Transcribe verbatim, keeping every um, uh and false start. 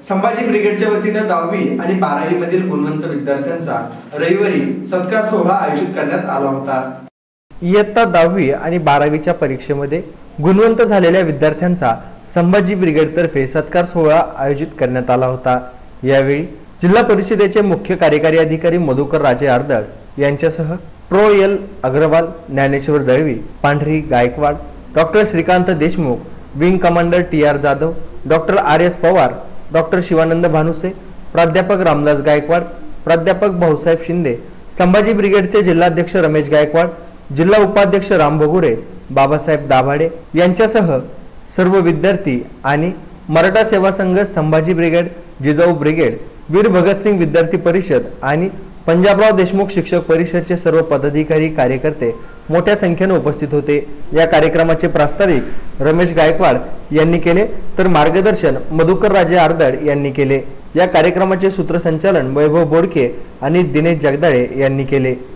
संभाजी ब्रिगेडच्या वतीनं दहावी आणि बारावी मधील गुणवंत विद्यार्थ्यांचा रविवारी सत्कार सोहळा आयोजित करण्यात आला होता। इयत्ता दहावी आणि बारावीच्या परीक्षेमध्ये गुणवंत झालेल्या विद्यार्थ्यांचा संभाजी ब्रिगेडतर्फे सत्कार सोहळा आयोजित करण्यात आला होता। यावेळी जिल्हा परिषदेचे मुख्य कार्यकारी अधिकारी मधुकर राजे आर्दळ यांच्यासह pro L Agarwal, Dnyaneshwar Dalvi, Pandhari Gaikwad, doctor Shrikant Deshmukh, wing commander T R Jadhav, doctor R S Pawar, doctor Shivanand Bhanuse, प्राध्यापक रामदास गायकवाड, प्राध्यापक भाऊसाहेब शिंदे, संभाजी ब्रिगेडचे जिल्हाध्यक्ष रमेश गायकवाड, जिल्हा उपाध्यक्ष राम भगुरे, बाबासाहेब दाभाडे यांच्यासह सर्व विद्यार्थी आणि मराठा सेवा संघ, संभाजी ब्रिगेड, जिजाऊ ब्रिगेड, वीर भगतसिंग विद्यार्थी परिषद आणि पंजाबराव देशमुख शिक्षक परिषदचे सर्व पदाधिकारी कार्यकर्ते मोठ्या संख्येने उपस्थित होते। या कार्यक्रमाचे प्रास्ताविक रमेश गायकवाड यांनी केले तर मार्गदर्शन मधुकर राजे आर्दळ यांनी केले। या कार्यक्रमाचे सूत्रसंचालन वैभव बोडके आणि दिनेश जगदाळे यांनी केले।